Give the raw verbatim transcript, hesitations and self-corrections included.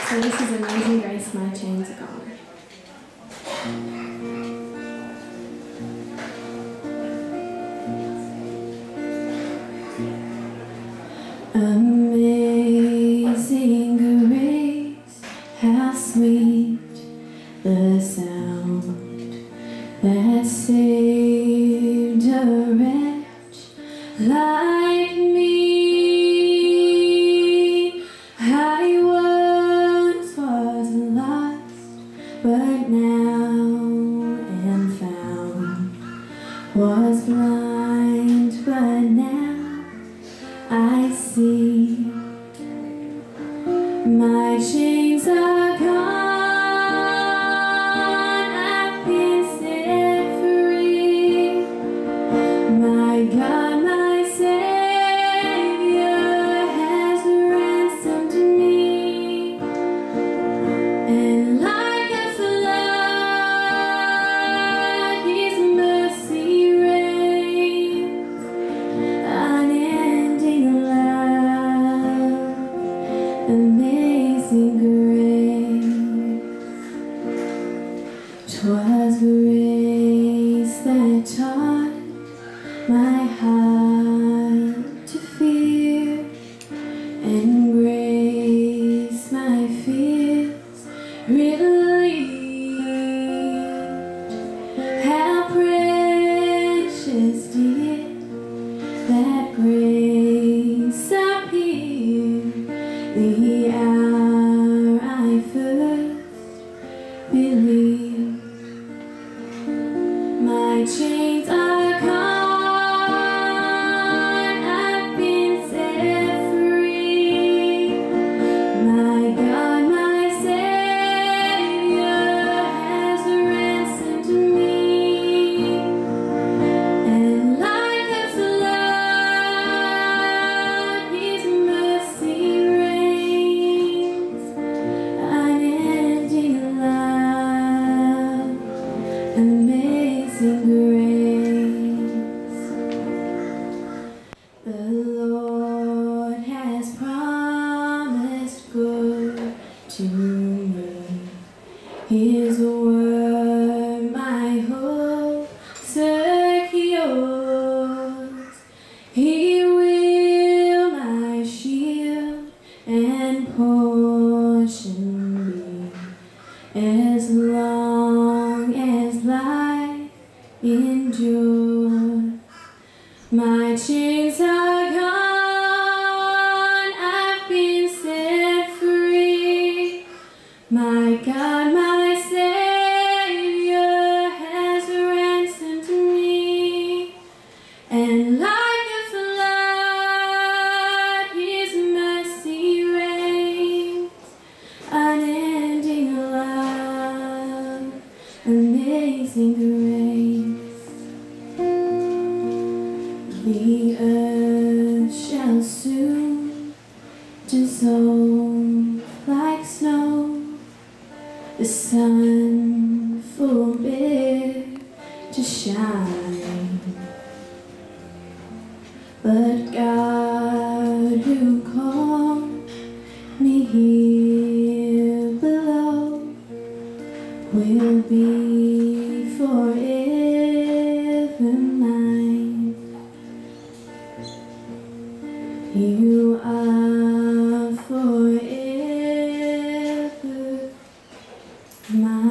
So this is Amazing Grace, My Chains Are Gone. Amazing grace, how sweet the sound that saved a wretch like me. I once was lost, but now am found, was blind, but now I see. My chains are gone, I've been set free. My God, my Savior has ransomed me. And like a flood, His mercy reigns, unending love, amazing grace. 'Twas grace that taught my heart to fear, and grace my fears relieved. How precious did that grace appear the hour I first believed. My chains are gone, I've been set free. My God, my Savior has ransomed me. And like a flood, His mercy reigns, unending love, amazing grace. The Lord has promised good to me. His word my hope secures. He will my shield and portion be, as long as life endures. My chains are gone, I've been set free. My God, my Savior has ransomed me. And like a flood, His mercy reigns, unending love, amazing grace. The earth shall soon dissolve like snow, the sun forbid to shine, but God who called me here below will be forever mine. You are forever mine.